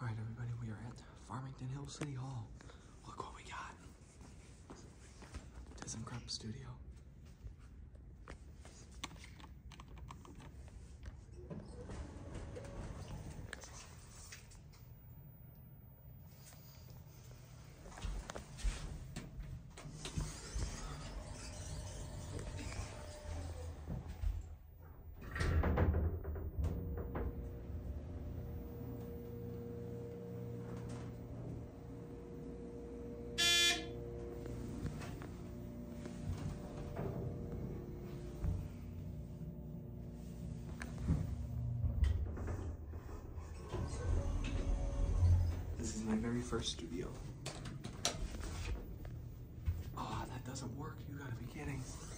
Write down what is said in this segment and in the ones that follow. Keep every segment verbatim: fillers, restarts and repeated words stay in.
All right, everybody, we are at Farmington Hills City Hall. Look what we got. ThyssenKrupp Studio. This is my very first studio. Oh, that doesn't work. You gotta be kidding.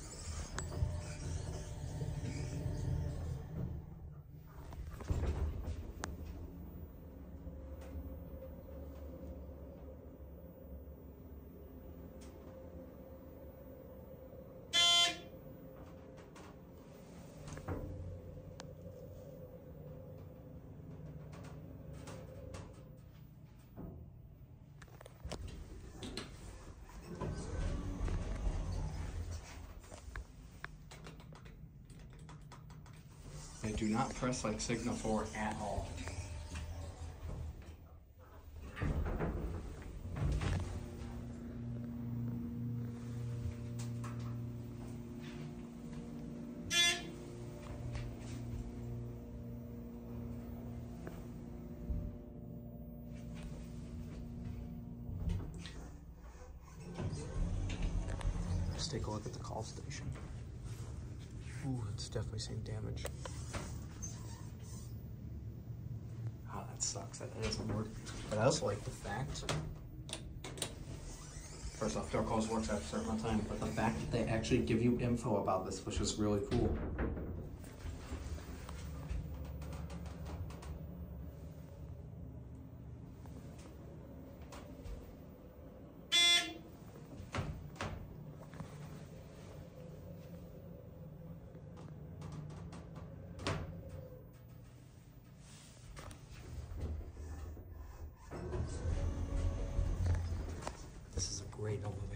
I do not press like signal four at all. Let's take a look at the call station. Ooh, it's definitely saying damage. Oh, that sucks. That doesn't work. But I also like the fact, first off, door calls works after a certain amount of time, but the fact that they actually give you info about this, which is really cool. This is a great elevator.